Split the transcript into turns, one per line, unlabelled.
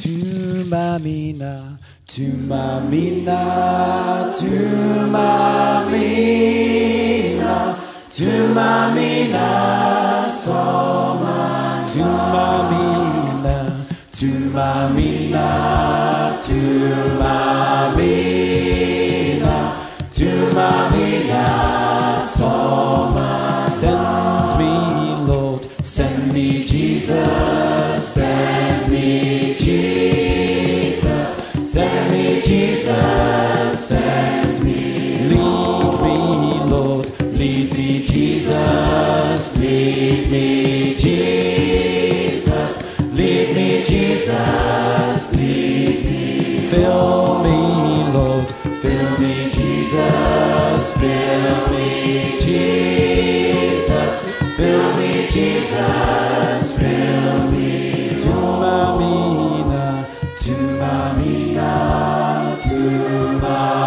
tumamina, tumamina, tumamina, tumamina, soma, tumamina, tumamina, tumamina, tumamina, soma. Send me, Lord, send me, Jesus, send me, Jesus, send me, Jesus, send me. Lead me, Lord, lead me, Jesus, lead me, Jesus, lead me, Jesus, lead me. Fill me, Lord, fill me, Jesus, fill me, Jesus, fill me, Jesus, fill me. Tumamina, tumamina, tumamina.